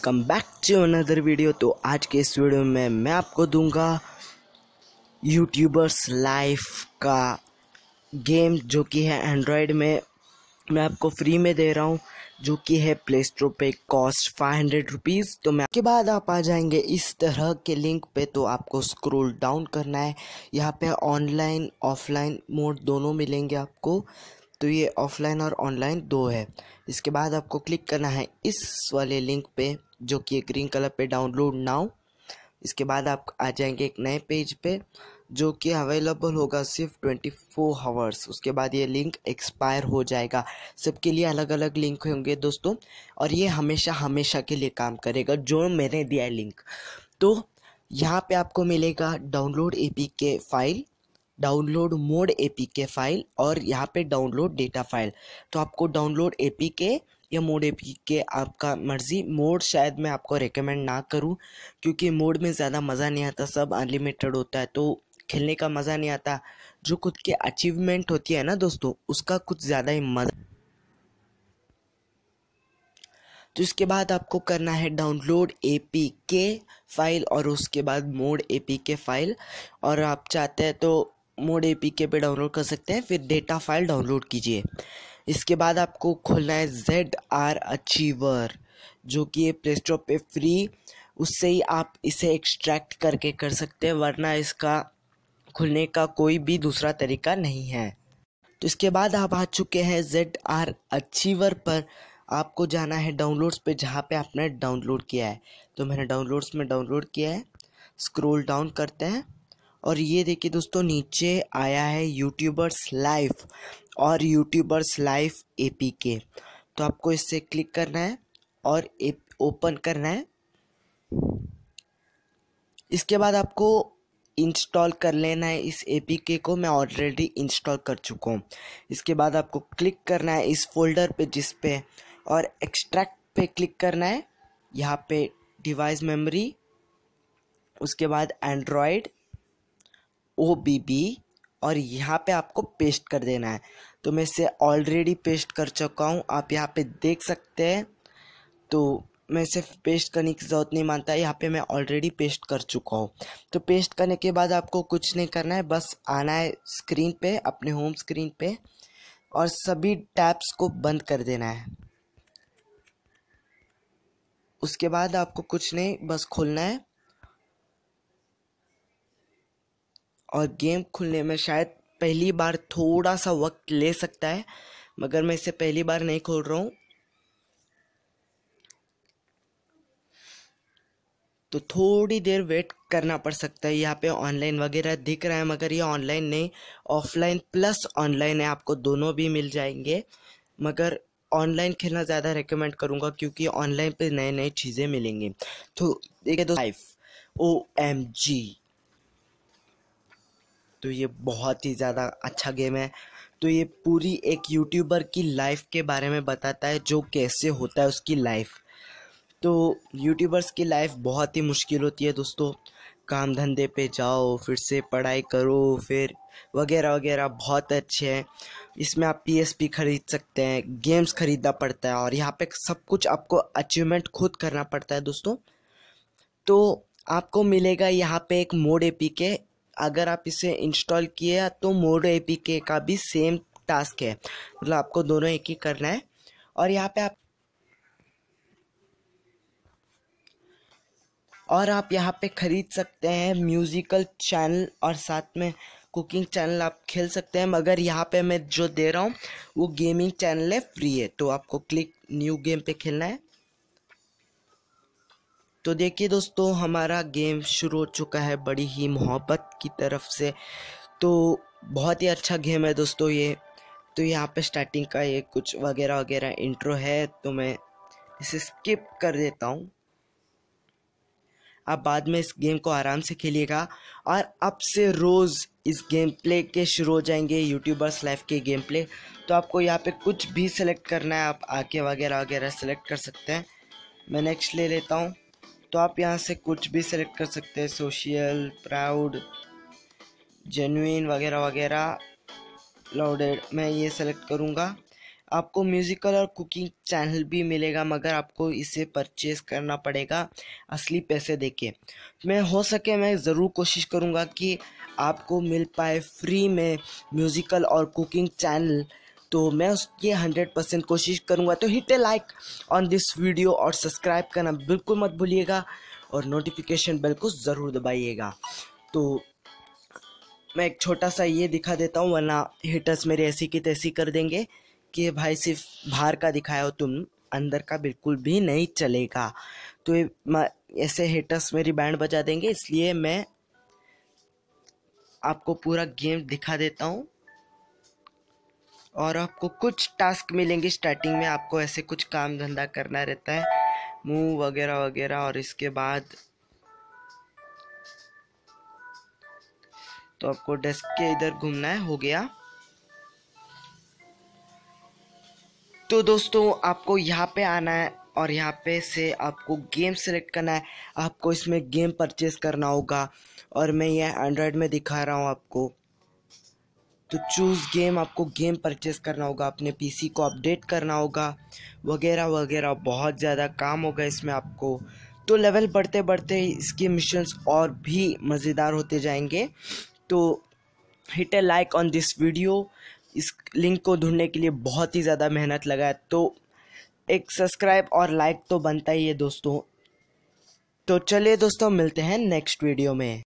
Welcome back to another video. तो आज के इस वीडियो में मैं आपको दूंगा यूट्यूबर्स लाइफ का गेम जो कि है एंड्रॉयड में। मैं आपको फ्री में दे रहा हूँ, जो कि है प्ले स्टोर पे, कॉस्ट 500 रुपीज़। तो मैं के बाद आप आ जाएंगे इस तरह के लिंक पे। तो आपको स्क्रॉल डाउन करना है। यहाँ पे ऑनलाइन ऑफलाइन मोड दोनों मिलेंगे आपको। तो ये ऑफलाइन और ऑनलाइन दो है। इसके बाद आपको क्लिक करना है इस वाले लिंक पे, जो कि ग्रीन कलर पे, डाउनलोड नाउ। इसके बाद आप आ जाएंगे एक नए पेज पे, जो कि अवेलेबल होगा सिर्फ 24 आवर्स। उसके बाद ये लिंक एक्सपायर हो जाएगा। सबके लिए अलग अलग लिंक होंगे दोस्तों, और ये हमेशा हमेशा के लिए काम करेगा जो मैंने दिया है लिंक। तो यहाँ पे आपको मिलेगा download APK file, download mod APK file, और यहाँ पे डाउनलोड डेटा फाइल। तो आपको डाउनलोड एपीके या मोड एपीके, आपका मर्जी। मोड शायद मैं आपको रेकमेंड ना करूँ, क्योंकि मोड में ज़्यादा मज़ा नहीं आता, सब अनलिमिटेड होता है तो खेलने का मज़ा नहीं आता। जो खुद की अचीवमेंट होती है ना दोस्तों, उसका कुछ ज़्यादा ही मज़ा। तो इसके बाद आपको करना है डाउनलोड एपीके फाइल, और उसके बाद मोड एपीके फाइल। और आप चाहते हैं तो मोड एपीके पे डाउनलोड कर सकते हैं, फिर डेटा फाइल डाउनलोड कीजिए। इसके बाद आपको खोलना है ZR अचीवर, जो कि ये प्ले स्टोर पे फ्री, उससे ही आप इसे एक्सट्रैक्ट करके कर सकते हैं, वरना इसका खुलने का कोई भी दूसरा तरीका नहीं है। तो इसके बाद आप आ चुके हैं ZR अचीवर पर। आपको जाना है डाउनलोड्स पे, जहाँ पे आपने डाउनलोड किया है। तो मैंने डाउनलोड्स में डाउनलोड किया है। स्क्रॉल डाउन करते हैं, और ये देखिए दोस्तों, नीचे आया है यूट्यूबर्स लाइफ और यूट्यूबर्स लाइफ एपीके। तो आपको इससे क्लिक करना है और ओपन करना है। इसके बाद आपको इंस्टॉल कर लेना है इस एपीके को। मैं ऑलरेडी इंस्टॉल कर चुका हूँ। इसके बाद आपको क्लिक करना है इस फोल्डर पे जिस पे, और एक्सट्रैक्ट पे क्लिक करना है। यहाँ पे डिवाइस मेमोरी, उसके बाद एंड्रॉयड OBB, और यहाँ पे आपको पेस्ट कर देना है। तो मैं इसे ऑलरेडी पेस्ट कर चुका हूँ, आप यहाँ पे देख सकते हैं। तो मैं इसे पेस्ट करने की ज़रूरत नहीं मानता, यहाँ पे मैं ऑलरेडी पेस्ट कर चुका हूँ। तो पेस्ट करने के बाद आपको कुछ नहीं करना है, बस आना है स्क्रीन पे, अपने होम स्क्रीन पे, और सभी टैब्स को बंद कर देना है। उसके बाद आपको कुछ नहीं, बस खोलना है। और गेम खुलने में शायद पहली बार थोड़ा सा वक्त ले सकता है, मगर मैं इसे पहली बार नहीं खोल रहा हूँ, तो थोड़ी देर वेट करना पड़ सकता है। यहाँ पे ऑनलाइन वगैरह दिख रहा है, मगर ये ऑनलाइन नहीं, ऑफलाइन प्लस ऑनलाइन है, आपको दोनों भी मिल जाएंगे। मगर ऑनलाइन खेलना ज़्यादा रेकमेंड करूँगा, क्योंकि ऑनलाइन पे नए नए चीज़ें मिलेंगी। तो देखिए दोस्तों, लाइफ OMG, तो ये बहुत ही ज़्यादा अच्छा गेम है। तो ये पूरी एक यूट्यूबर की लाइफ के बारे में बताता है, जो कैसे होता है उसकी लाइफ। तो यूट्यूबर्स की लाइफ बहुत ही मुश्किल होती है दोस्तों। काम धंधे पे जाओ, फिर से पढ़ाई करो, फिर वगैरह वगैरह, बहुत अच्छे हैं। इसमें आप PSP खरीद सकते हैं, गेम्स खरीदना पड़ता है, और यहाँ पे सब कुछ आपको अचीवमेंट खुद करना पड़ता है दोस्तों। तो आपको मिलेगा यहाँ पे एक मोड एपीके। अगर आप इसे इंस्टॉल किए तो मोड एपीके का भी सेम टास्क है, मतलब आपको दोनों एक ही करना है। और यहाँ पे आप यहाँ पे खरीद सकते हैं म्यूजिकल चैनल, और साथ में कुकिंग चैनल आप खेल सकते हैं। मगर यहाँ पे मैं जो दे रहा हूँ वो गेमिंग चैनल है, फ्री है। तो आपको क्लिक न्यू गेम पे खेलना है। तो देखिए दोस्तों, हमारा गेम शुरू हो चुका है बड़ी ही मोहब्बत की तरफ से। तो बहुत ही अच्छा गेम है दोस्तों ये। तो यहाँ पे स्टार्टिंग का ये कुछ वगैरह वगैरह इंट्रो है, तो मैं इसे स्किप कर देता हूँ। आप बाद में इस गेम को आराम से खेलिएगा, और अब से रोज़ इस गेम प्ले के शुरू हो जाएंगे, यूट्यूबर्स लाइफ के गेम प्ले। तो आपको यहाँ पे कुछ भी सिलेक्ट करना है, आप आके वगैरह वगैरह सेलेक्ट कर सकते हैं। मैं नेक्स्ट ले लेता हूँ। तो आप यहाँ से कुछ भी सिलेक्ट कर सकते हैं, सोशल, प्राउड, जेन्युइन वगैरह वगैरह, लाउडेड, मैं ये सेलेक्ट करूँगा। आपको म्यूज़िकल और कुकिंग चैनल भी मिलेगा, मगर आपको इसे परचेज़ करना पड़ेगा असली पैसे देके। मैं हो सके मैं ज़रूर कोशिश करूँगा कि आपको मिल पाए फ्री में म्यूज़िकल और कुकिंग चैनल, तो मैं उसकी 100% कोशिश करूँगा। तो hit a like on this video और सब्सक्राइब करना बिल्कुल मत भूलिएगा और नोटिफिकेशन बेल को ज़रूर दबाइएगा। तो मैं एक छोटा सा ये दिखा देता हूँ, वरना हिटर्स मेरे ऐसी की तैसी कर देंगे कि भाई सिर्फ बाहर का दिखाया हो तुम, अंदर का बिल्कुल भी नहीं चलेगा। तो ऐसे हिटर्स मेरी बैंड बजा देंगे, इसलिए मैं आपको पूरा गेम दिखा देता हूँ। और आपको कुछ टास्क मिलेंगे स्टार्टिंग में, आपको ऐसे कुछ काम धंधा करना रहता है, मूव वगैरह वगैरह, और इसके बाद तो आपको डेस्क के इधर घूमना है। हो गया। तो दोस्तों आपको यहाँ पे आना है और यहाँ पे से आपको गेम सेलेक्ट करना है। आपको इसमें गेम परचेज करना होगा और मैं ये एंड्रॉयड में दिखा रहा हूँ आपको। तो चूज़ गेम, आपको गेम परचेज करना होगा, अपने पीसी को अपडेट करना होगा वगैरह वगैरह, बहुत ज़्यादा काम होगा इसमें आपको। तो लेवल बढ़ते बढ़ते इसके मिशंस और भी मज़ेदार होते जाएंगे। तो hit a like on this video. इस लिंक को ढूंढने के लिए बहुत ही ज़्यादा मेहनत लगा है, तो एक सब्सक्राइब और लाइक तो बनता ही है दोस्तों। तो चलिए दोस्तों, मिलते हैं नेक्स्ट वीडियो में।